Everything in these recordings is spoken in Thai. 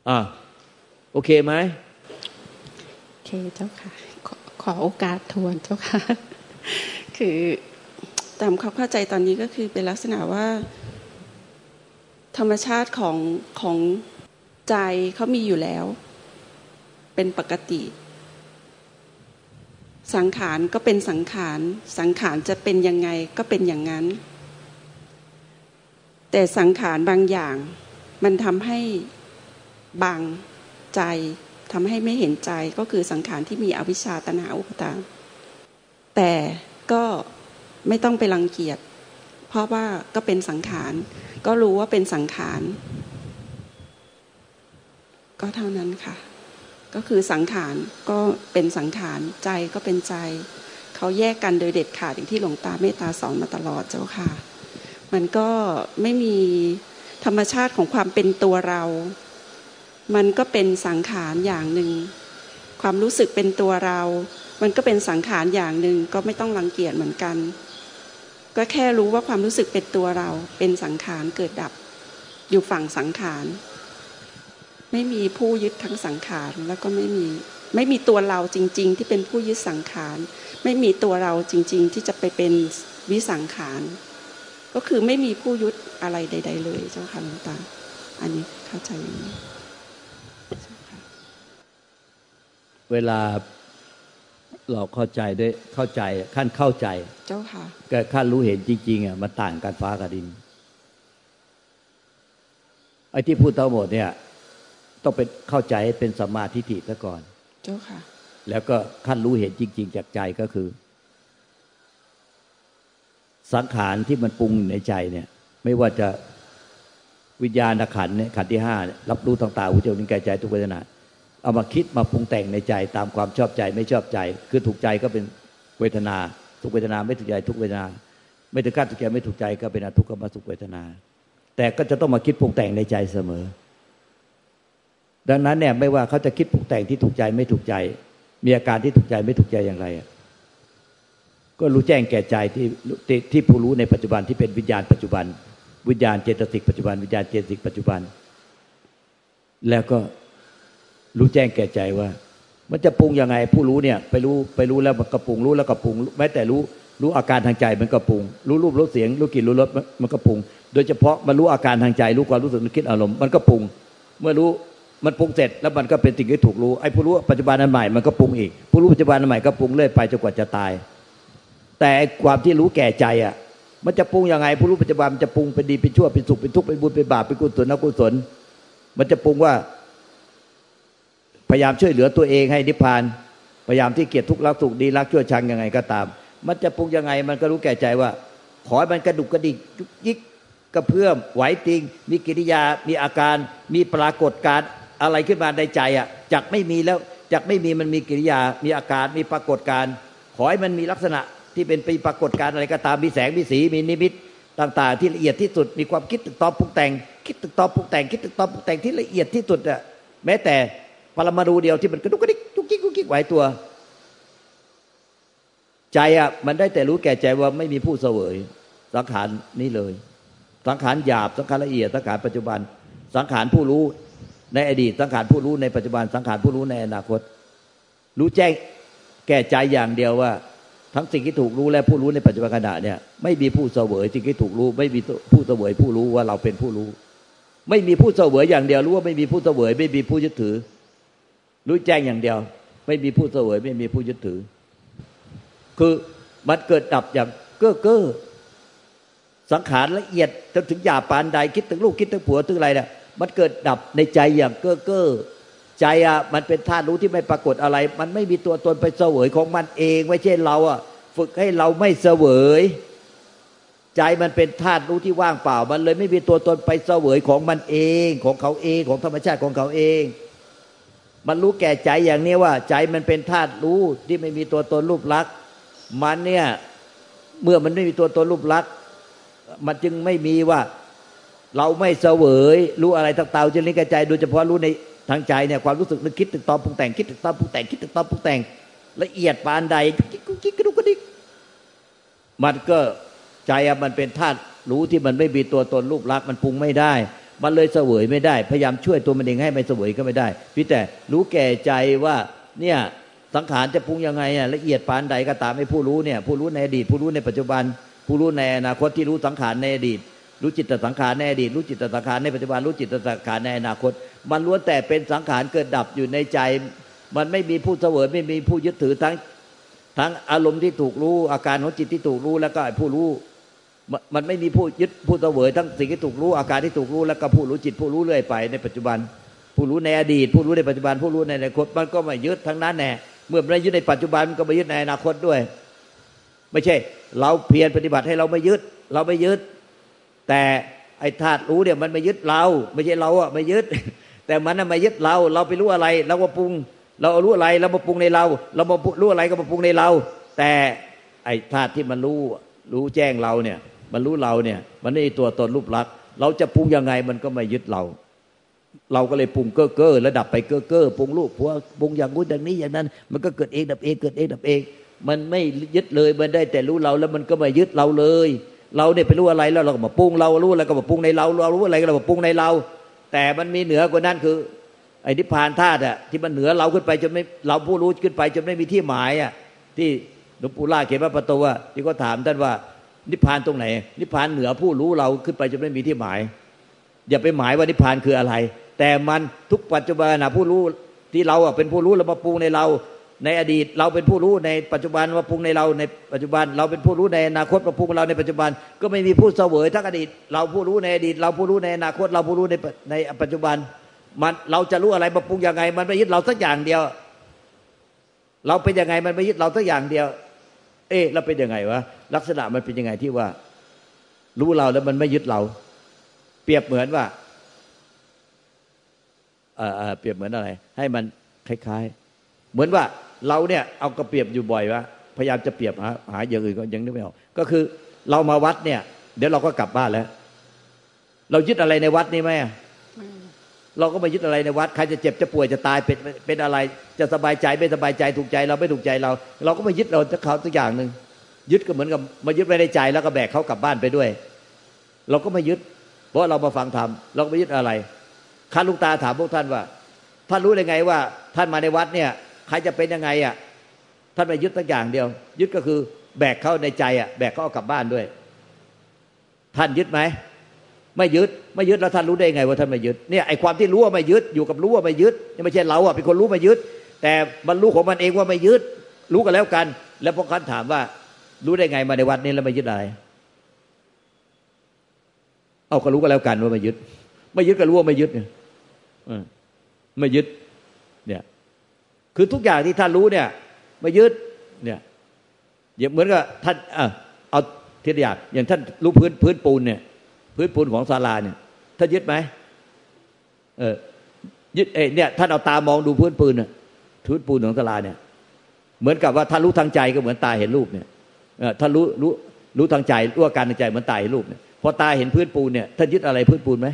อ่ะโอเคไหมโอเคเจ้าค่ะขอโอกาสทวนเจ้าค่ะคือตามความเข้าใจตอนนี้ก็คือเป็นลักษณะว่าธรรมชาติของใจเขามีอยู่แล้วเป็นปกติสังขารก็เป็นสังขารสังขารจะเป็นยังไงก็เป็นอย่างนั้นแต่สังขารบางอย่างมันทำให้บังใจทำให้ไม่เห็นใจก็คือสังขารที่มีอวิชชาตัณหาอุปาทานแต่ก็ไม่ต้องไปรังเกียจเพราะว่าก็เป็นสังขารก็รู้ว่าเป็นสังขารก็เท่านั้นค่ะก็คือสังขารก็เป็นสังขารใจก็เป็นใจเขาแยกกันโดยเด็ดขาดอย่างที่หลวงตาเมตตาสอนมาตลอดเจ้าค่ะมันก็ไม่มีธรรมชาติของความเป็นตัวเรามันก็เป็นสังขารอย่างหนึ่งความรู้สึกเป็นตัวเรามันก็เป็นสังขารอย่างหนึ่งก็ไม่ต้องรังเกียจเหมือนกันก็แค่รู้ว่าความรู้สึกเป็นตัวเราเป็นสังขารเกิดดับอยู่ฝั่งสังขารไม่มีผู้ยึดทั้งสังขารแล้วก็ไม่มีตัวเราจริงๆที่เป็นผู้ยึดสังขารไม่มีตัวเราจริงๆที่จะไปเป็นวิสังขารก็คือไม่มีผู้ยึดอะไรใดๆเลยเจ้าค่ะหลวงตาอันนี้เข้าใจอย่างนี้เวลาเราเข้าใจด้วยเข้าใจขั้นเข้าใจเจ้าค่ะกับขั้นรู้เห็นจริงๆอ่ะมันต่างกันฟ้ากับดินไอ้ที่พูดทั้งหมดเนี่ยต้องเป็นเข้าใจให้เป็นสัมมาทิฏฐิซะก่อนเจ้าค่ะแล้วก็ขั้นรู้เห็นจริงๆจากใจก็คือสังขารที่มันปรุงในใจเนี่ยไม่ว่าจะวิญญาณขันธ์เนี่ยขันธ์ที่5รับรู้ต่างๆหูจมูกลิ้นกายใจทุกเวทนาเอามาคิดมาปรุงแต่งในใจตามความชอบใจไม่ชอบใจคือถูกใจก็เป็นเวทนาทุกเวทนาไม่ถูกใจทุกเวทนาไม่ถึงขั้นถูกใจไม่ถูกใจก็เป็นอทุกขมสุขเวทนาแต่ก็จะต้องมาคิดปรุงแต่งในใจเสมอดังนั้นเนี่ยไม่ว่าเขาจะคิดปรุงแต่งที่ถูกใจไม่ถูกใจมีอาการที่ถูกใจไม่ถูกใจอย่างไรก็รู้แจ้งแก่ใจที่ผู้รู้ในปัจจุบันที่เป็นวิญญาณปัจจุบันวิญญาณเจตสิกปัจจุบันวิญญาณเจตสิกปัจจุบันแล้วก็รู้แจ้งแก่ใจว่ามันจะปรุงยังไงผู้รู้เนี่ยไปรู้แล้วมันก็ปรุงรู้แล้วก็ปรุงแม้แต่รู้อาการทางใจมันก็ปรุงรู้รูปรู้เสียงรู้กลิ่นรู้รสมันก็ปรุงโดยเฉพาะมันรู้อาการทางใจรู้ความรู้สึกนึกคิดอารมณ์มันก็ปรุงเมื่อรู้มันปรุงเสร็จแล้วมันก็เป็นสิ่งที่ถูกรู้ไอ้ผู้รู้ปัจจุบันอันใหม่มันก็ปรุงอีกผู้รู้ปัจจุบันอันใหม่ก็ปรุงเรื่อยไปจนกว่าจะตายแต่ความที่รู้แก่ใจอ่ะมันจะปรุงยังไงผู้รู้ปัจจุบันมันจะปรุงเป็นดีเป็นชั่วเป็นสุขเป็นทุกข์เป็นบุญเป็นบาปเป็นกุศลอกุศลมันจะปรุงว่าพยายามช่วยเหลือตัวเองให้นิพพานพยายามที่เกียรติทุกข์รักสุขดีรักชั่วชังยังไงก็ตามมันจะปรุงยังไงมันก็รู้แก่ใจว่าขอให้มันกระดุกกระดิกยุกยิกกระเพื่อมไหวติงมีกิริยามีอาการมีปรากฏการอะไรขึ้นมาในใจอ่ะจากไม่มีแล้วจากไม่มีมันมีกิริยามีอาการมีปรากฏการขอให้มันมีลักษณะที่เป็นปรากฏการอะไรก็ตามมีแสงมีสีมีนิมิตต่างๆที่ละเอียดที่สุดมีความคิดตึกตอบปรุงแต่งคิดตึกตอบปรุงแต่งคิดตึกตอบปรุงแต่งที่ละเอียดที่สุดอ่ะแม้แต่ปรมาณูเดียวที่มันกระดุกกระดิกยุกยิกยุกยิกไหวตัวใจอ่ะมันได้แต่รู้แก่ใจว่าไม่มีผู้เสวยสังขารนี้เลยสังขารหยาบสังขารละเอียดสังขารปัจจุบันสังขารผู้รู้ในอดีตสังขารผู้รู้ในปัจจุบันสังขารผู้รู้ในอนาคตรู้แจ้งแก่ใจอย่างเดียวว่าทั้งสิ่งที่ถูกรู้และผู้รู้ในปัจจุบันขณะเนี่ยไม่มีผู้เสวยสิ่งที่ถูกรู้ไม่มีผู้เสวยผู้รู้ว่าเราเป็นผู้รู้ไม่มีผู้เสวยอย่างเดียวรู้ว่าไม่มีผู้เสวยไม่มีผู้ยึดถือรู้แจ้งอย่างเดียวไม่มีผู้เสวยไม่มีผู้ยึดถือคือมันเกิดดับอย่างเก้อสังขารละเอียดจนถึงหยาบปานใดคิดถึงลูกคิดถึงผัวถึงอะไรเนี่ยมันเกิดดับในใจอย่างเก้อใจอ่ะมันเป็นธาตุรู้ที่ไม่ปรากฏอะไรมันไม่มีตัวตนไปเสวยของมันเองไม่ใช่เราอ่ะฝึกให้เราไม่เสวยใจมันเป็นธาตุรู้ที่ว่างเปล่ามันเลยไม่มีตัวตนไปเสวยของมันเองของเขาเองของธรรมชาติของเขาเองมันรู้แก่ใจอย่างนี้ว่าใจมันเป็นธาตุรู้ที่ไม่มีตัวตนรูปลักษณ์มันเนี่ยเมื่อมันไม่มีตัวตนรูปลักษณ์มันจึงไม่มีว่าเราไม่เสวยรู้อะไรต่างๆจะลิ้นกระจายโดยเฉพาะรู้ในทางใจเนี่ยความรู้สึกนึกคิดตึกตอบปรุงแต่งคิดตึกตอบปรุงแต่งคิดตึกตอบปรุงแต่งละเอียดปานใดกิ๊กกระดุกกระดิกมันก็ใจมันเป็นธาตุรู้ที่มันไม่มีตัวตนรูปลักษณ์มันปรุงไม่ได้มันเลยเสวยไม่ได้พยายามช่วยตัวมันเองให้ไม่เสวยก็ไม่ได้พี่แต่รู้แก่ใจว่าเนี่ยสังขารจะปรุงยังไงอ่ะละเอียดปานใดก็ตามให้ผู้รู้เนี่ยผู้รู้ในอดีตผู้รู้ในปัจจุบันผู้รู้ในอนาคตที่รู้สังขารในอดีตรู้จิตสังขารในอดีตรู้จิตสังขารในปัจจุบันรู้จิตสังขารในอนาคตมันล้วนแต่เป็นสังขารเกิดดับอยู่ในใจมันไม่มีผู้เสวยไม่มีผู้ยึดถือทั้งอารมณ์ที่ถูกรู้อาการของจิตที่ถูกรู้แล้วก็ผู้รู้มันไม่มีผู้ยึดผู้เสวยทั้งสิ่งที่ถูกรู้อาการที่ถูกรู้แล้วก็ผู้รู้จิตผู้รู้เรื่อยไปในปัจจุบันผู้รู้ในอดีตผู้รู้ในปัจจุบันผู้รู้ในอนาคตมันก็ไม่ยึดทั้งนั้นแน่เมื่อไม่ยึดในปัจจุบันมันก็ไม่ยึดในอนาคตด้วยไม่ใช่เราเพียรปฏิบัติให้เราไม่ยึดแต่ไอ้ธาตุรู้เนี่ยมันไม่ยึดเราไม่ใช่เราอ่ะไม่ยึดแต่มันน่ะไม่ยึดเราไปรู้อะไรเราก็ปรุงเรารู้อะไรเรามาปรุงในเรามารู้อะไรก็มาปรุงในเราแต่ไอ้ธาตุที่มันรู้แจ้งเราเนี่ยมันรู้เราเนี่ยมันไม่ตัวตนรูปลักษณ์เราจะปรุงยังไงมันก็ไม่ยึดเราก็เลยปรุงเก้อระดับไปเก้อปรุงรูปผัวปรุงอย่างนู้นอย่างนี้อย่างนั้นมันก็เกิดเองดับเองเกิดเองดับเองมันไม่ยึดเลยมันได้แต่รู้เราแล้วมันก็ไม่ยึดเราเลยเราเนี่ยไปรู้อะไรแล้วเราก็มาปรุงเรารู้อะไรก็มาปรุงในเรารู้อะไรก็มาปรุงในเราแต่มันมีเหนือกว่านั้นคือไอ้นิพพานธาตุอ่ะที่มันเหนือเราขึ้นไปจนไม่เราผู้รู้ขึ้นไปจนไม่มีที่หมายอ่ะที่หลวงปู่ล่าเขียนว่าประตูว่าที่ก็ถามท่านว่านิพพานตรงไหนนิพพานเหนือผู้รู้เราขึ้นไปจนไม่มีที่หมายอย่าไปหมายว่านิพพานคืออะไรแต่มันทุกปัจจุบันนะผู้รู้ที่เราอ่ะเป็นผู้รู้แล้วมาปรุงในเราในอดีตเราเป็นผู้รู้ในปัจจุบันมาปรุงในเราในปัจจุบันเราเป็นผู้รู้ในอนาคตมาปรุงเราในปัจจุบันก็ไม่มีผู้เสวยทั้งอดีตเราผู้รู้ในอดีตเราผู้รู้ในอนาคตเราผู้รู้ในปัจจุบันมันเราจะรู้อะไรมาปรุงยังไงมันไม่ยึดเราสักอย่างเดียวเราเป็นยังไงมันไม่ยึดเราสักอย่างเดียวเราเป็นยังไงวะลักษณะมันเป็นยังไงที่ว่ารู้เราแล้วมันไม่ยึดเราเปรียบเหมือนว่าเปรียบเหมือนอะไรให้มันคล้ายๆเหมือนว่าเราเนี่ยเอากระเปรียบอยู่บ่อยว่าพยายามจะเปรียบหาอย่างอื่นก็ยังนึกไม่ออกก็คือเรามาวัดเนี่ยเดี๋ยวเราก็กลับบ้านแล้วเรายึดอะไรในวัดนี่ไหมเราก็ไม่ยึดอะไรในวัดใครจะเจ็บจะป่วยจะตายเป็นอะไรจะสบายใจไม่สบายใจถูกใจเราไม่ถูกใจเราก็ไม่ยึดเราจะเขาสักอย่างนึงยึดก็เหมือนกับมายึดไว้ในใจแล้วก็แบกเขากลับบ้านไปด้วยเราก็ไม่ยึดเพราะเรามาฟังธรรมเราไม่ยึดอะไรข้าลุงตาถามพวกท่านว่าท่านรู้ได้ไงว่าท่านมาในวัดเนี่ยใครจะเป็นยังไงอ่ะท่านไม่ยึดสักอย่างเดียวยึดก็คือแบกเขาในใจอ่ะแบกเขาเอากลับบ้านด้วยท่านยึดไหมไม่ยึดแล้วท่านรู้ได้ไงว่าท่านไม่ยึดเนี่ยไอ้ความที่รู้ว่าไม่ยึดอยู่กับรู้ว่าไม่ยึดนี่ไม่ใช่เราอ่ะเป็นคนรู้ไม่ยึดแต่มันรู้ของมันเองว่าไม่ยึดรู้กันแล้วกันแล้วพวกท่านถามว่ารู้ได้ไงมาในวัดนี้แล้วไม่ยึดอะไรเอาก็รู้กันแล้วกันว่าไม่ยึดก็รู้ว่าไม่ยึดเนี่ยไม่ยึดเนี่ยคือทุกอย่างที่ท่านรู้เนี่ยไม่ยึดเนี่ยเหมือนกับท่านเอาทีละอย่างท่านรู้พื้นปูนเนี่ยพื้นปูนของศาลาเนี่ยท่านยึดไหมยึดเนี่ยท่านเอาตามองดูพื้นปูนพื้นปูนของศาลาเนี่ยเหมือนกับว่าท่านรู้ทางใจก็เหมือนตาเห็นรูปเนี่ยท่านรู้ทางใจรู้อาการในใจเหมือนตาเห็นรูปเนี่ยพอตาเห็นพื้นปูนเนี่ยท่านยึดอะไรพื้นปูนไหม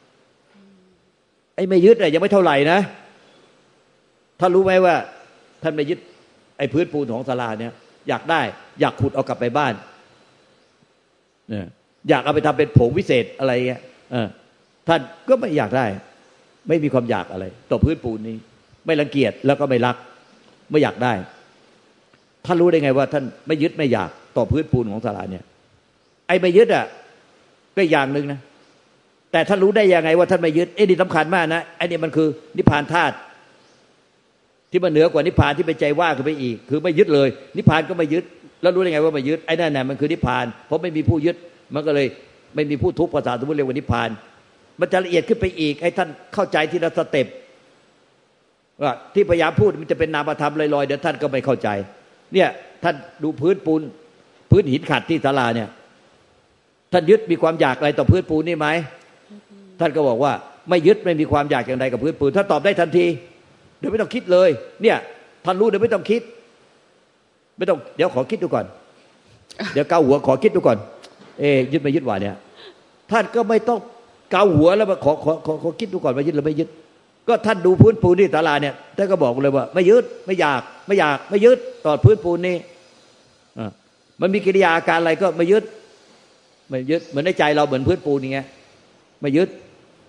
ไม่ยึดยังไม่เท่าไหร่นะท่านรู้ไหมว่าท่านไม่ยึดไอ้พื้นปูนของศาลาเนี่ยอยากได้อยากขุดเอากลับไปบ้านเนี่ยอยากเอาไปทำเป็นผงวิเศษอะไรเงี้ยท่านก็ไม่อยากได้ไม่มีความอยากอะไรต่อพื้นปูนนี้ไม่รังเกียจแล้วก็ไม่รักไม่อยากได้ท่านรู้ได้ไงว่าท่านไม่ยึดไม่อยากต่อพื้นปูนของศาลาเนี่ยไอ้ไม่ยึดก็อย่างนึงนะแต่ท่านรู้ได้ยังไงว่าท่านไม่ยึดนี่สำคัญมากนะไอ้นี่มันคือนิพพานธาตุที่มันเหนือกว่านิพพานที่เป็นใจว่างขึ้นไปอีกคือไม่ยึดเลยนิพพานก็ไม่ยึดแล้วรู้ได้ไงว่าไม่ยึดไอ้นั่นน่ะมันคือนิพพานเพราะไม่มีผู้ยึดมันก็เลยไม่มีผู้ทุกข์ภาษาสมมติเรียกว่านิพพานมันจะละเอียดขึ้นไปอีกให้ท่านเข้าใจทีละสเต็ปว่าที่พยายามพูดมันจะเป็นนามธรรมลอยๆเดี๋ยวท่านก็ไม่เข้าใจเนี่ยท่านดูพื้นหินขัดที่ศาลาเนี่ยท่านยึดมีความอยากอะไรต่อพื้นปูนนี่ไหมท่านก็บอกว่าไม่ยึดไม่มีความอยากอย่างใดกับพื้นปูนถ้าตอบได้ทันทีเดี๋ยวไม่ต้องคิดเลยเนี่ยท่านรู้เดี๋ยวไม่ต้องคิดไม่ต้องเดี๋ยวขอคิดดูก่อนเดี๋ยวเกาหัวขอคิดดูก่อนยึดไม่ยึดว่าเนี่ยท่านก็ไม่ต้องเกาหัวแล้วมาขอคิดดูก่อนว่ายึดหรือไม่ยึดก็ท่านดูพื้นปูนที่ศาลาเนี่ยท่านก็บอกเลยว่าไม่ยึดไม่อยากไม่ยึดต่อพื้นปูนนี่มันมีกิริยาอาการอะไรก็ไม่ยึดเหมือนในใจเราเหมือนพื้นปูนอย่างเงี้ยไม่ยึด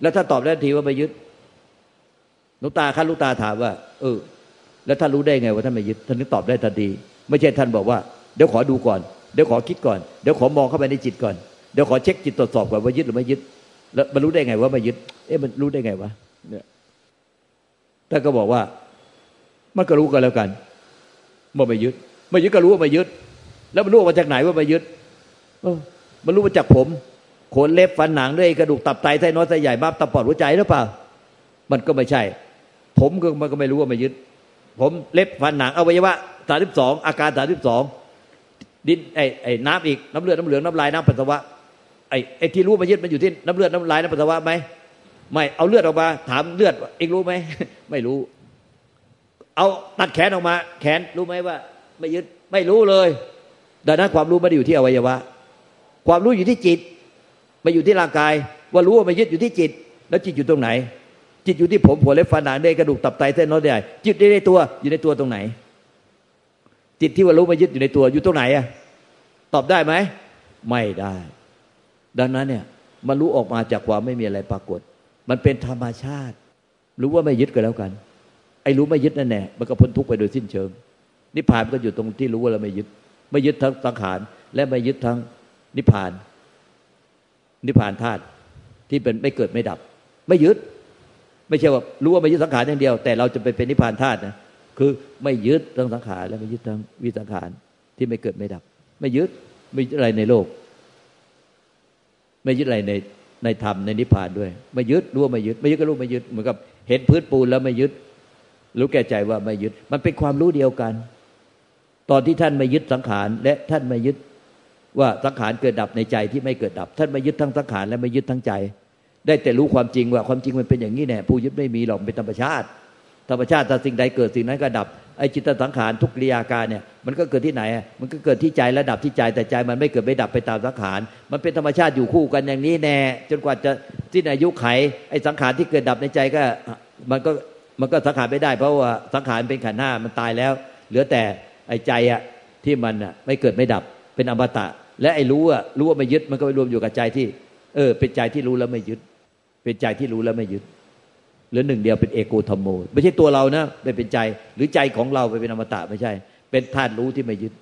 แล้วถ้าตอบได้ทันทีว่าไม่ยึดหลวงตาลูกตาถามว่าแล้วท่านรู้ได้ไงว่าท่านไม่ยึดท่านนึกตอบได้ทันทีไม่ใช่ท่านบอกว่าเดี๋ยวขอดูก่อนเดี๋ยวขอคิดก่อนเดี๋ยวขอมองเข้าไปในจิตก่อนเดี๋ยวขอเช็คจิตตรวจสอบก่อนว่ายึดหรือไม่ยึดแล้วมันรู้ได้ไงว่าไม่ยึดมันรู้ได้ไงวะเนี่ยท่านก็บอกว่ามันก็รู้กันแล้วกันว่าไม่ยึดก็รู้ว่าไม่ยึดแล้วมันรู้มาจากไหนว่าไม่ยึดมันรู้มาจากผมขนเล็บฟันหนังด้วยกระดูกตับไตไส้น้อยไส้ใหญ่ม้ามตับปอดหัวใจหรือเปล่ามันก็ไม่ใช่ผมมันก็ไม่รู้ว่าไม่ยึดผมเล็บฟันหนังอวัยวะ32อาการ32ดินไอ้น้ำอีกน้ำเลือดน้ำเหลืองน้ำลายน้ำปัสสาวะไอ้ที่รู้มายึดมันอยู่ที่น้ำเลือดน้ำลายน้ำปัสสาวะไหมไม่เอาเลือดออกมาถามเลือดเองรู้ไหม ไม่รู้เอาตัดแขนออกมาแขนรู้ไหมว่าไม่ยึดไม่รู้เลยดังนั้นความรู้ไม่ได้อยู่ที่อวัยวะความรู้อยู่ที่จิตไม่อยู่ที่ร่างกายว่ารู้ว่าไม่ยึดอยู่ที่จิตแล้วจิตอยู่ตรงไหนจิตอยู่ที่ผมหัวเล็บฟันหนังเนื้อกระดูกตับไตเส้นน้อยใหญ่จิตในตัวอยู่ในตัวตรงไหนจิตที่ว่ารู้ไม่ยึดอยู่ในตัวอยู่ตรงไหนอะตอบได้ไหมไม่ได้ดังนั้นเนี่ยมันรู้ออกมาจากความไม่มีอะไรปรากฏมันเป็นธรรมชาติรู้ว่าไม่ยึดก็แล้วกันไอ้รู้ไม่ยึดนั่นแหละมันก็พ้นทุกข์ไปโดยสิ้นเชิงนิพพานก็อยู่ตรงที่รู้ว่าเราไม่ยึดทั้งสังขารและไม่ยึดทั้งนิพพานธาตุที่เป็นไม่เกิดไม่ดับไม่ยึดไม่ใช่ว่ารู้ว่าไม่ยึดสังขารอย่างเดียวแต่เราจะไปเป็นนิพพานธาตุนะคือไม่ยึดทั้งสังขารและไม่ยึดทั้งวิสังขารที่ไม่เกิดไม่ดับไม่ยึดอะไรในโลกไม่ยึดอะไรในธรรมในนิพพานด้วยไม่ยึดรู้ว่าไม่ยึดก็รู้ไม่ยึดเหมือนกับเห็นพื้นปูนแล้วไม่ยึดรู้แก่ใจว่าไม่ยึดมันเป็นความรู้เดียวกันตอนที่ท่านไม่ยึดสังขารและท่านไม่ยึดว่าสังขารเกิดดับในใจที่ไม่เกิดดับท่านไม่ยึดทั้งสังขารและไม่ยึดทั้งใจได้แต่รู้ความจริงว่าความจริงมันเป็นอย่างนี้แน่ผู้ยึดไม่มีหรอกเป็นธรรมชาติถ้าสิ่งใดเกิดสิ่งนั้นก็ดับไอ้จิตสังขารทุกกิริยาการเนี่ยมันก็เกิดที่ไหนมันก็เกิดที่ใจและดับที่ใจแต่ใจมันไม่เกิดไม่ดับไปตามสังขารมันเป็นธรรมชาติอยู่คู่กันอย่างนี้แน่จนกว่าจะสิ้นอายุไขไอ้สังขารที่เกิดดับในใจก็มันก็สังขารไม่ได้เพราะว่าสังขารเป็นขันธ์ห้ามันตายแล้วเหลือแต่ไอ้ใจที่มันไม่เกิดไม่ดับเป็นอมตะและไอ้รู้ว่าไม่ยึดมันก็ไปรวมอยู่กับใจที่เป็นใจที่รู้แล้วไม่ยึดเป็นใจที่รู้แล้วไม่ยึดเหลือหนึ่งเดียวเป็นเอโกธัมโมไม่ใช่ตัวเรานะไม่เป็นใจหรือใจของเราไปเป็นอมตะไม่ใช่เป็นธาตุรู้ที่ไม่ยึด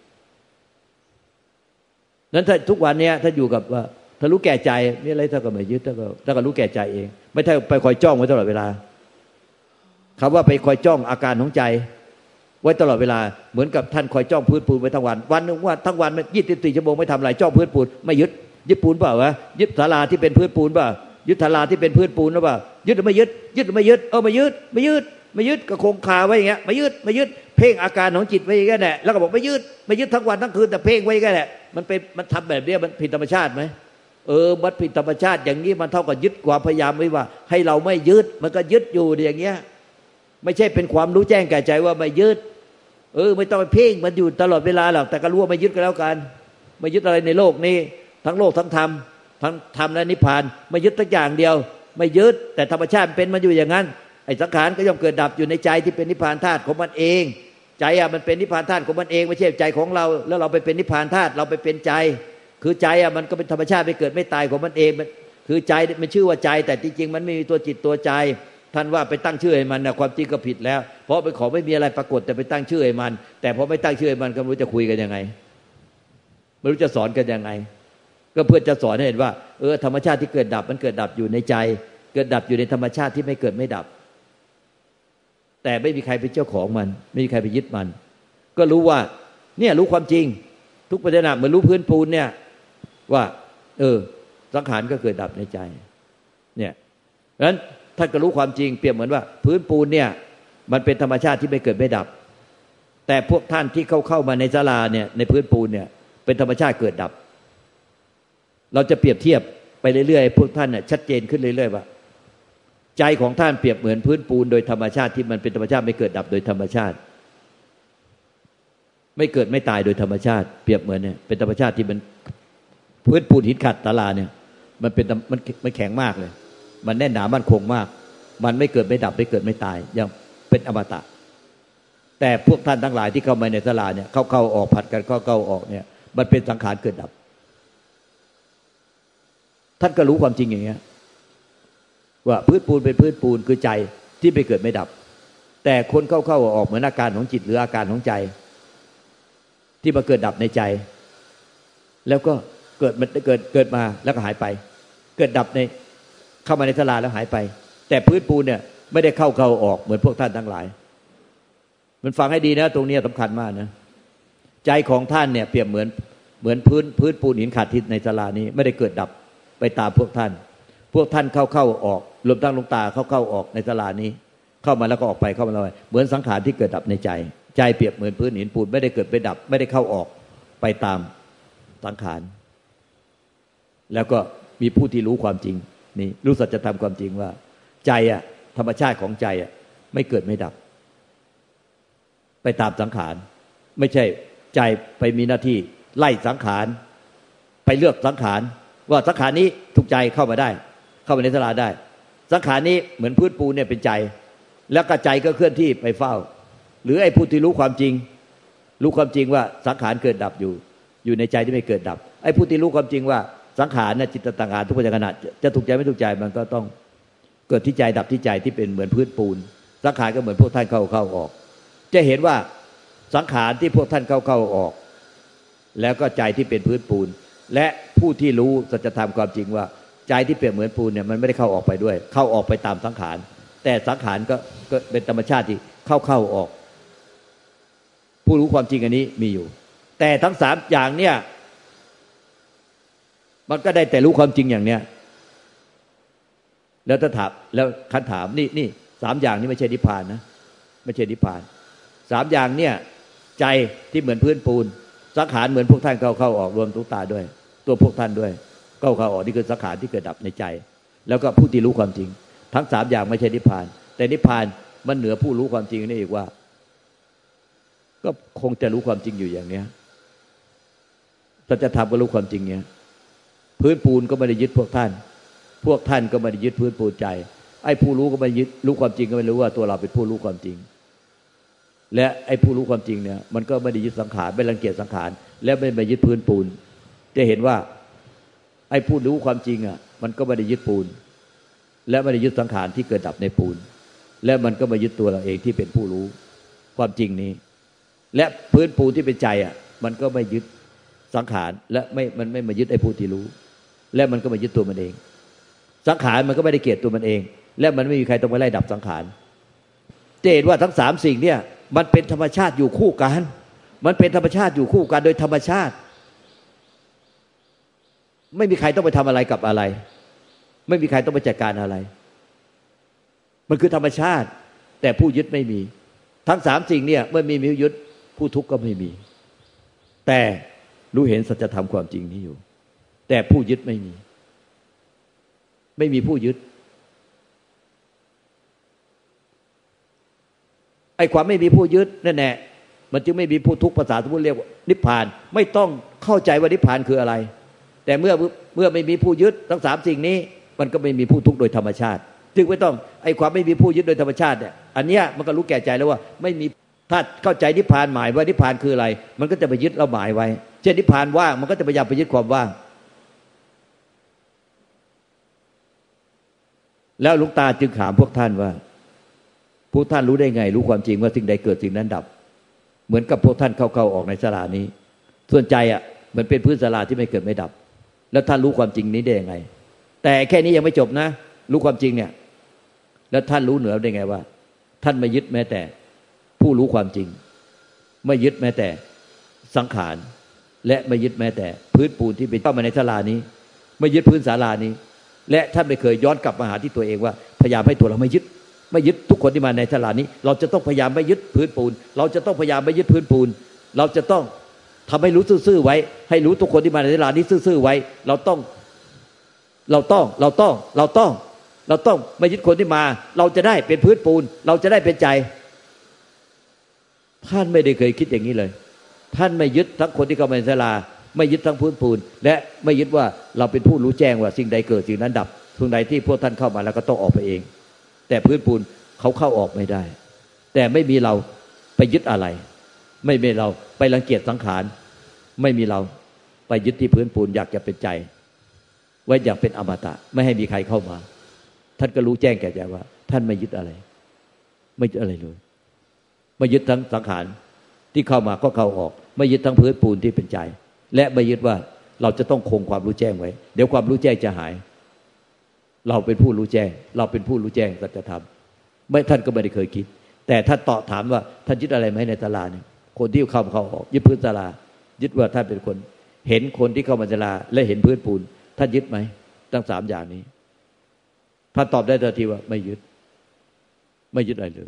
นั้นถ้าทุกวันนี้ถ้าอยู่กับว่าถ้ารู้แก่ใจนี่อะไรถ้าก็ไม่ยึดถ้าก็รู้แก่ใจเองไม่ใช่ไปคอยจ้องไว้ตลอดเวลาคำว่าไปคอยจ้องอาการของใจไว้ตลอดเวลาเหมือนกับท่านคอยจ้องพื้นปูนไว้ทั้งวันวันนึงว่าทั้งวันมัน24 ชั่วโมงไม่ทำอะไรจ้องพื้นปูนไม่ยึดปูนเปล่าวะยึดศาลาที่เป็นพื้นปูนเปล่ายึดศาลาที่เป็นพื้นปูนหรือเปล่ายึดหรือไม่ยึดหรือไม่ยึดไม่ยึดก็คงคาไว้อย่างเงี้ยไม่ยึดเพ่งอาการของจิตไว้อย่างเงี้ยแหละแล้วก็บอกไม่ยึดทั้งวันทั้งคืนแต่เพ่งไว้อย่างเงี้ยแหละมันทำแบบนี้มันผิดธรรมชาติไหมมันผิดธรรมชาติอย่างนี้มันเท่ากับยึดความพยายามไว้ว่าให้เราไม่ยึดมันก็ยึดอยู่อย่างเงี้ยไม่ใช่เป็นความรู้แจ้งแก่ใจว่าไม่ยึดไม่ต้องไปเพ่งมันอยู่ตลอดเวลาหรอกแต่ก็รู้ว่าไม่ยึดก็แล้วกันไม่ยึดอะไรในโลกนี้ทั้งโลกทั้งธรรมและนิพพานไม่ยึดสักอย่างเดียวไม่ยึดแต่ธรรมชาติเป็นมันอยู่อย่างนั้นไอ้สังขารก็ย่อมเกิดดับอยู่ในใจที่เป็นนิพพานธาตุของมันเองใจมันเป็นนิพพานธาตุของมันเองไม่ใช่ใจของเราแล้วเราไปเป็นนิพพานธาตุเราไปเป็นใจคือใจมันก็เป็นธรรมชาติไม่เกิดไม่ตายของมันเองคือใจมันชื่อว่าใจแต่จริงๆมันไม่มีตัวจิตตัวใจท่านว่าไปตั้งชื่อให้มันนะความจริงก็ผิดแล้วเพราะเป็นของไม่มีอะไรปรากฏแต่ไปตั้งชื่อให้มันแต่พอไม่ตั้งชื่อให้มันก็ไม่รู้จะคุยกันยังไงไม่รู้จะสอนกันยังไงก็เพื่อจะสอนให้เห็นว่าธรรมชาติที่เกิดดับมันเกิดดับอยู่ในใจเกิดดับอยู่ในธรรมชาติที่ไม่เกิดไม่ดับแต่ไม่มีใครเป็นเจ้าของมันไม่มีใครไปยึดมันก็รู้ว่าเนี่ยรู้ความจริงทุกปัจจุบันเหมือนรู้พื้นปูนเนี่ยว่าสังขารก็เกิดดับในใจเนี่ยเพราะฉะนั้นท่านก็รู้ความจริงเปรียบเหมือนว่าพื้นปูนเนี่ยมันเป็นธรรมชาติที่ไม่เกิดไม่ดับแต่พวกท่านที่เข้ามาในศาลาเนี่ยในพื้นปูนเนี่ยเป็นธรรมชาติเกิดดับเราจะเปรียบเทียบไปเรื่อยๆพวกท่านเนี่ยชัดเจนขึ้นเรื่อยๆว่าใจของท่านเปรียบเหมือนพื้นปูนโดยธรรมชาติที่มันเป็นธรรมชาติไม่เกิดดับโดยธรรมชาติไม่เกิดไม่ตายโดยธรรมชาติเปรียบเหมือนเนี่ยเป็นธรรมชาติที่มันพื้นปูนหินขัดศาลาเนี่ยมันแข็งมากเลยมันแน่นหนามั่นคงมากมันไม่เกิดไม่ดับไม่เกิดไม่ตายยังเป็นอมตะแต่พวกท่านทั้งหลายที่เข้ามาในศาลาเนี่ยเข้าออกผัดกันเข้าออกเนี่ยมันเป็นสังขารเกิดดับท่านก็รู้ความจริงอย่างเงี้ยว่าพื้นปูนเป็นพื้นปูนคือใจที่ไม่เกิดไม่ดับแต่คนเข้าออกเหมือนอาการของจิตหรืออาการของใจที่มาเกิดดับในใจแล้วก็เกิดมาแล้วก็หายไปเกิดดับในเข้ามาในศาลาแล้วหายไปแต่พื้นปูนเนี่ยไม่ได้เข้าออกเหมือนพวกท่านทั้งหลายมันฟังให้ดีนะตรงนี้สำคัญมากนะใจของท่านเนี่ยเปรียบเหมือนพื้นปูนหินขาดทิศในศาลานี้ไม่ได้เกิดดับไปตามพวกท่านเข้าออกรวมทั้งหลวงตาเข้าออกในศาลานี้เข้ามาแล้วก็ออกไปเข้ามาแล้วเหมือนสังขารที่เกิดดับในใจเปรียบเหมือนพื้นหินปูนไม่ได้เกิดไปดับไม่ได้เข้าออกไปตามสังขารแล้วก็มีผู้ที่รู้ความจริงนี่รู้สัจธรรมความจริงว่าใจอ่ะธรรมชาติของใจอ่ะไม่เกิดไม่ดับไปตามสังขารไม่ใช่ใจไปมีหน้าที่ไล่สังขารไปเลือกสังขารว่าสังขารนี้ถูกใจเข้ามาได้เข้ามาในศาลาได้สังขารนี้เหมือนพื้นปูนเนี่ยเป็นใจแล้วก็ใจก็เคลื่อนที่ไปเฝ้าหรือไอ้ผู้ที่รู้ความจริงว่าสังขารเกิดดับอยู่ในใจที่ไม่เกิดดับไอ้ผู้ที่รู้ความจริงว่าสังขารเนี่ยจิตต่างๆทุกปัจจุบันจะถูกใจไม่ถูกใจมันก็ต้องเกิดที่ใจดับที่ใจที่เป็นเหมือนพื้นปูนสังขารก็เหมือนพวกท่านเข้าออกจะเห็นว่าสังขารที่พวกท่านเข้าออกแล้วก็ใจที่เป็นพื้นปูนและผู้ที่รู้สัจธรรมความจริงว่าใจที่เปรียบเหมือนปูนเนี่ยมันไม่ได้เข้าออกไปด้วยเข้าออกไปตามสังขารแต่สังขารก็เป็นธรรมชาติที่เข้าออกผู้รู้ความจริงอันนี้มีอยู่แต่ทั้ง3อย่างเนี่ยมันก็ได้แต่รู้ความจริงอย่างเนี้ยแล้วถ้าถามแล้วคันถามนี่3อย่างนี้ไม่ใช่นิพพานนะไม่ใช่นิพพาน3อย่างเนี่ยใจที่เหมือนพื้นปูนสังขารเหมือนพวกท่านเข้าออกรวมทุกตาด้วยตัวพวกท่านด้วยเข้าออกนี่คือสังขารที่เกิดดับในใจแล้วก็ผู้ที่รู้ความจริงทั้ง3อย่างไม่ใช่นิพพานแต่นิพพานมันเหนือผู้รู้ความจริงนี่อีกว่าก็คงจะรู้ความจริงอยู่อย่างเนี้ยสัจธรรมก็รู้ความจริงเนี้ยพื้นปูนก็ไม่ได้ยึดพวกท่านก็ไม่ได้ยึดพื้นปูนใจไอ้ผู้รู้ก็ไม่ยึดรู้ความจริงก็ไม่รู้ว่าตัวเราเป็นผู้รู้ความจริงและไอ้ผู้รู้ความจริงเนี่ยมันก็ไม่ได้ยึดสังขารไม่รังเกียจสังขารและไม่ไปยึดพื้นปูนจะเห็นว่าไอ้ผู้รู้ความจริงอ่ะมันก็ไม่ได้ยึดปูนและไม่ได้ยึดสังขารที่เกิดดับในปูนและมันก็มายึดตัวเราเองที่เป็นผู้รู้ความจริงนี้และพื้นปูนที่เป็นใจอ่ะมันก็ไม่ยึดสังขารและมันไม่มายึดไอ้ผู้ที่รู้และมันก็มายึดตัวมันเองสังขารมันก็ไม่ได้เกลียดตัวมันเองและมันไม่มีใครต้องไปไล่ดับสังขารจะเห็นว่าทั้ง3สิ่งเนี่ยมันเป็นธรรมชาติอยู่คู่กันมันเป็นธรรมชาติอยู่คู่กันโดยธรรมชาติไม่มีใครต้องไปทำอะไรกับอะไรไม่มีใครต้องไปจัดการอะไรมันคือธรรมชาติแต่ผู้ยึดไม่มีทั้ง3สิ่งเนี่ยเมื่อมีผู้ยึดผู้ทุกข์ก็ไม่มีแต่รู้เห็นสัจธรรมความจริงนี้อยู่แต่ผู้ยึดไม่มีผู้ยึดไอ้ความไม่มีผู้ยึดนั่นแหละมันจึงไม่มีผู้ทุกข์ภาษาสมมุติเรียกว่านิพพานไม่ต้องเข้าใจว่านิพพานคืออะไรแต่เมื่อไม่มีผู้ยึดทั้ง3สิ่งนี้มันก็ไม่มีผู้ทุกข์โดยธรรมชาติจึงไม่ต้องไอ้ความไม่มีผู้ยึดโดยธรรมชาติเนี่ยอันเนี้ยมันก็รู้แก่ใจแล้วว่าไม่มีถ้าเข้าใจนิพพานหมายว่านิพพานคืออะไรมันก็จะไปยึดเราหมายไว้เช่นนิพพานว่างมันก็จะพยายามไปยึดความว่างแล้วหลวงตาจึงถามพวกท่านว่าพวกท่านรู้ได้ไงรู้ความจริงว่าสิ่งใดเกิดสิ่งนั้นดับเหมือนกับพวกท่านเข้าออกในศาลานี้ส่วนใจอ่ะมันเป็นพื้นศาลาที่ไม่เกิดไม่ดับแล้วท่านรู้ความจริงนี้ได้ยังไงแต่แค่นี้ยังไม่จบนะรู้ความจริงเนี่ยแล้วท่านรู้เหนือได้ไงว่าท่านไม่ยึดแม้แต่ผู้รู้ความจริงไม่ยึดแม้แต่สังขารและไม่ยึดแม้แต่พื้นปูนที่เป็นเข้ามาในศาลานี้ไม่ยึดพื้นศาลานี้และท่านไม่เคยย้อนกลับมาหาที่ตัวเองว่าพยายามให้ตัวเราไม่ยึดทุกคนที่มาในศาลานี้เราจะต้องพยายามไม่ยึดพื้นปูนเราจะต้องพยายามไม่ยึดพื้นปูนเราจะต้องทำให้รู้ซื่อๆไว้ให้รู้ทุกคนที่มาในศาลานี้ซื่อๆไว้เราต้องไม่ยึดคนที่มาเราจะได้เป็นพื้นปูนเราจะได้เป็นใจท่านไม่ได้เคยคิดอย่างนี้เลยท่านไม่ยึดทั้งคนที่เข้ามาในศาลาไม่ยึดทั้งพื้นปูนและไม่ยึดว่าเราเป็นผู้รู้แจ้งว่าสิ่งใดเกิดสิ่งนั้นดับสิ่งใดที่พวกท่านเข้ามาแล้วก็ต้องออกไปเองแต่พื้นปูนเขาเข้าออกไม่ได้แต่ไม่มีเราไปยึดอะไรไม่มีเราไปรังเกียจสังขารไม่มีเราไปยึดที่พื้นปูนอยากจะเป็นใจไว้อยากเป็นอมตะไม่ให้มีใครเข้ามาท่านก็รู้แจ้งแก่ใจว่าท่านไม่ยึดอะไรไม่ยึดอะไรเลยไม่ยึดทั้งสังขารที่เข้ามาก็เข้าออกไม่ยึดทั้งพื้นปูนที่เป็นใจและไม่ยึดว่าเราจะต้องคงความรู้แจ้งไว้เดี๋ยวความรู้แจ้งจะหายเราเป็นผู้รู้แจ้งเราเป็นผู้รู้แจ้งสัจธรรมไม่ท่านก็ไม่ได้เคยคิดแต่ถ้าตอบถามว่าท่านยึดอะไรไหมในศาลาเนี่ยคนที่เข้าออกยึดพื้นศาลายึดว่าท่านเป็นคนเห็นคนที่เข้ามาศาลาและเห็นพื้นปูนท่านยึดไหมทั้ง3อย่างนี้ท่านตอบได้ทันทีว่าไม่ยึดอะไรเลย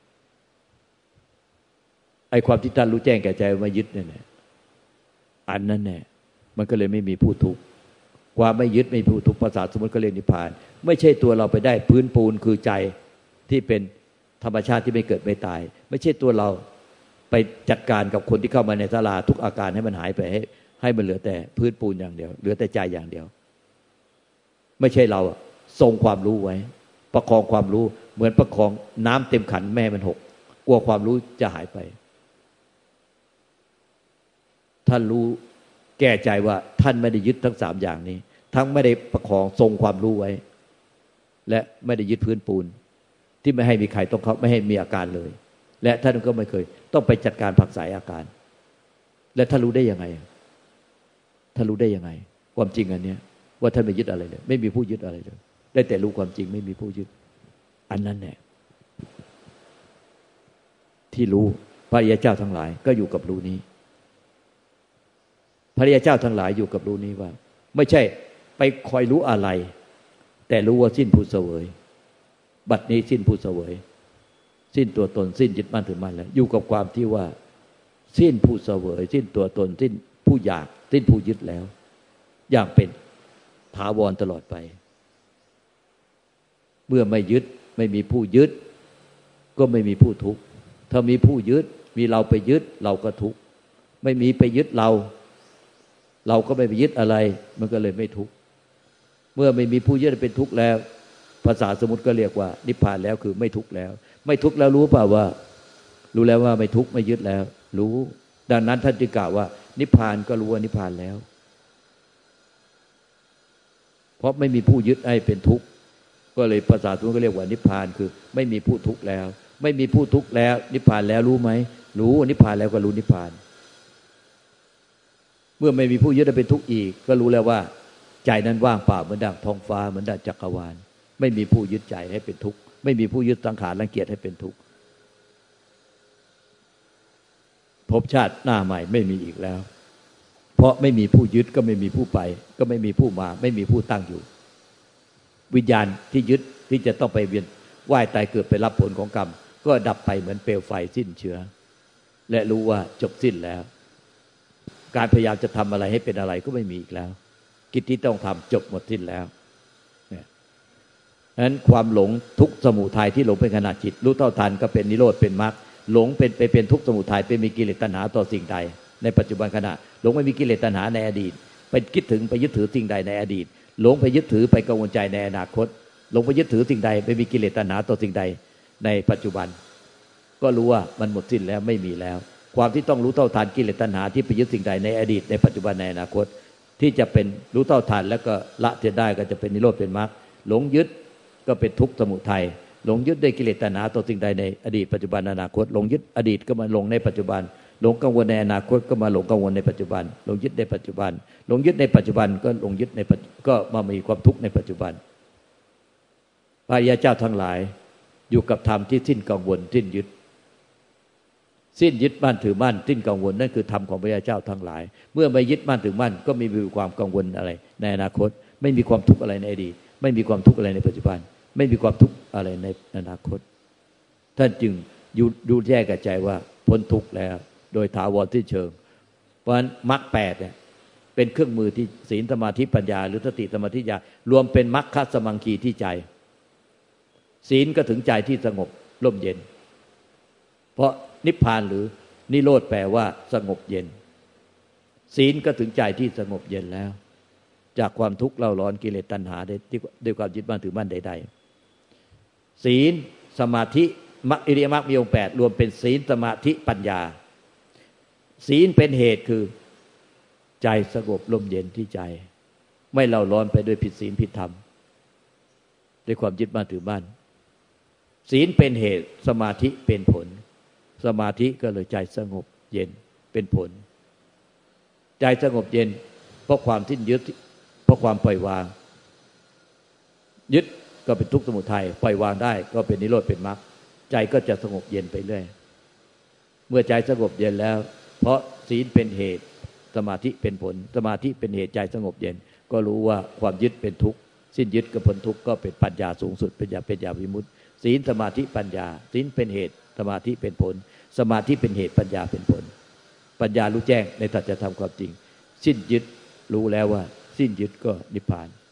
ไอ้ความที่ท่านรู้แจ้งแก่ใจไม่ยึดเนี่ยอันนั้นแน่มันก็เลยไม่มีผู้ทุกข์ความไม่ยึดไม่มีผู้ทุกข์ภาษาสมมติก็เรียกนิพพานไม่ใช่ตัวเราไปได้พื้นปูนคือใจที่เป็นธรรมชาติที่ไม่เกิดไม่ตายไม่ใช่ตัวเราไปจัดการกับคนที่เข้ามาในศาลาทุกอาการให้มันหายไปให้มันเหลือแต่พื้นปูนอย่างเดียวเหลือแต่ใจอย่างเดียวไม่ใช่เราทรงความรู้ไว้ประคองความรู้เหมือนประคองน้ำเต็มขันแม่มันหกกลัวความรู้จะหายไปท่านรู้แก้ใจว่าท่านไม่ได้ยึดทั้ง3อย่างนี้ทั้งไม่ได้ประคองทรงความรู้ไว้และไม่ได้ยึดพื้นปูนที่ไม่ให้มีใครต้องเขาไม่ให้มีอาการเลยและท่านก็ไม่เคยต้องไปจัดการผักสายอาการและท่านรู้ได้ยังไงท่านรู้ได้ยังไงความจริงอันเนี้ยว่าท่านไม่ยึดอะไรเลยไม่มีผู้ยึดอะไรเลยได้แต่รู้ความจริงไม่มีผู้ยึดอันนั้นแหละที่รู้พระอริยเจ้าทั้งหลายก็อยู่กับรู้นี้พระอริยเจ้าทั้งหลายอยู่กับรู้นี้ว่าไม่ใช่ไปคอยรู้อะไรแต่รู้ว่าสิ้นผู้เสวยบัดนี้สิ้นผู้เสวยสิ้นตัวตนสิ้นยึดมั่นถือมั่นแล้วอยู่กับความที่ว่าสิ้นผู้เสวยสิ้นตัวตนสิ้นผู้อยากสิ้นผู้ยึดแล้วอย่างเป็นถาวรตลอดไปเมื่อไม่ยึดไม่มีผู้ยึดก็ไม่มีผู้ทุกข์ถ้ามีผู้ยึดมีเราไปยึดเราก็ทุกข์ไม่มีไปยึดเราก็ไม่ไปยึดอะไรมันก็เลยไม่ทุกข์เมื่อไม่มีผู้ยึดเป็นทุกข์แล้วภาษาสมมุติก็เรียกว่านิพพานแล้วคือไม่ทุกข์แล้วไม่ทุกข์แล้วรู้เปล่าว่ารู้แล้วว่าไม่ทุกข์ไม่ยึดแล้วรู้ดังนั้นท่านจึงกล่าวว่านิพพานก็รู้ว่านิพพานแล้วเพราะไม่มีผู้ยึดให้เป็นทุกข์ก็เลยภาษาสมมุติก็เรียกว่านิพพานคือไม่มีผู้ทุกข์แล้วไม่มีผู้ทุกข์แล้วนิพพานแล้วรู้ไหมรู้นิพพานแล้วก็รู้นิพพานเมื่อไม่มีผู้ยึดให้เป็นทุกข์อีกก็รู้แล้วว่าใจนั้นว่างเปล่าเหมือนดังท้องฟ้าเหมือนดังจักรวาลไม่มีผู้ยึดใจให้เป็นทุกข์ไม่มีผู้ยึดสังขารรังเกียจให้เป็นทุกข์ภพชาติหน้าใหม่ไม่มีอีกแล้วเพราะไม่มีผู้ยึดก็ไม่มีผู้ไปก็ไม่มีผู้มาไม่มีผู้ตั้งอยู่วิญญาณที่ยึดที่จะต้องไปเวียนว่ายตายเกิดไปรับผลของกรรมก็ดับไปเหมือนเปลวไฟสิ้นเชื้อและรู้ว่าจบสิ้นแล้วการพยายามจะทำอะไรให้เป็นอะไรก็ไม่มีอีกแล้วกิจที่ต้องทำจบหมดสิ้นแล้วฉะนั้นความหลงทุกข์สมุทัยที่หลงเป็นขณะจิตรู้เท่าทันก็เป็นนิโรธเป็นมรรคหลงเป็นทุกข์สมุทัยเป็นมีกิเลสตัณหาต่อสิ่งใดในปัจจุบันขณะหลงไม่มีกิเลสตัณหาในอดีตไปคิดถึงไปยึดถือสิ่งใดในอดีตหลงไปยึดถือไปกังวลใจในอนาคตหลงไปยึดถือสิ่งใดไปมีกิเลสตัณหาต่อสิ่งใดในปัจจุบันก็รู้ว่ามันหมดสิ้นแล้วไม่มีแล้วความที่ต้องรู้เท่าทันกิเลสตัณหาที่ไปยึดสิ่งใดในอดีตในปัจจุบันในอนาคตที่จะเป็นรู้เท่าทันแล้วก็ละเสียได้ก็จะเป็นนิโรธเป็นมรรคหลงยึดก็เป็นทุกข์สมุทัยหลงยึดด้วยกิเลสตัณหาต่อสิ่งใดในอดีตปัจจุบันอนาคตหลงยึดอดีตก็มาหลงในปัจจุบันหลงกังวลในอนาคตก็มาหลงกังวลในปัจจุบันหลงยึดในปัจจุบันหลงยึดในปัจจุบันก็หลงยึดในก็มามีความทุกข์ในปัจจุบันพระอริยเจ้าทั้งหลายอยู่กับธรรมที่สิ้นกังวลสิ้นยึดมั่นถือมั่นสิ้นกังวลนั่นคือธรรมของพระอริยเจ้าทั้งหลายเมื่อไม่ยึดมั่นถือมั่นก็ไม่มีความกังวลอะไรในอนาคตไม่มีความทุกข์อะไรในอดีตไม่มีความทุกข์อะไรในปัจจุบันไม่มีความทุกข์อะไรในอนาคตท่านจึงดูแยกกับใจว่าพ้นทุกข์แล้วโดยถาวรที่เชิงเพราะฉะนั้นมรรค8เนี่ยเป็นเครื่องมือที่ศีลสมาธิปัญญาหรือสติสมาธิญาณรวมเป็นมรรคสมังคีที่ใจศีลก็ถึงใจที่สงบร่มเย็นเพราะนิพพานหรือนิโรธแปลว่าสงบเย็นศีลก็ถึงใจที่สงบเย็นแล้วจากความทุกข์เล่าร้อนกิเลสตัณหาด้วยความยึดมั่นถือมั่นใดๆศีลสมาธิมรรคอริยมรรคมีองค์8รวมเป็นศีลสมาธิปัญญาศีลเป็นเหตุคือใจสงบร่มเย็นที่ใจไม่เล่าร้อนไปด้วยผิดศีลผิดธรรมด้วยความยึดมั่นถือมั่นศีลเป็นเหตุสมาธิเป็นผลสมาธิก็เลยใจสงบเย็นเป็นผลใจสงบเย็นเพราะความสิ้นยึดเพราะความปล่อยวางยึดก็เป็นทุกข์สมุทัยปล่อยวางได้ก็เป็นนิโรธเป็นมรรคใจก็จะสงบเย็นไปเรื่อยเมื่อใจสงบเย็นแล้วเพราะศีลเป็นเหตุสมาธิเป็นผลสมาธิเป็นเหตุใจสงบเย็นก็รู้ว่าความยึดเป็นทุกข์สิ้นยึดก็พ้นทุกข์ก็เป็นปัญญาสูงสุดเป็นญาวิมุตติศีลสมาธิปัญญาศีลเป็นเหตุสมาธิเป็นผลสมาธิเป็นเหตุปัญญาเป็นผลปัญญารู้แจ้งในสัจธรรมความจริงสิ้นยึดรู้แล้วว่าสิ้นยึดก็นิพพาน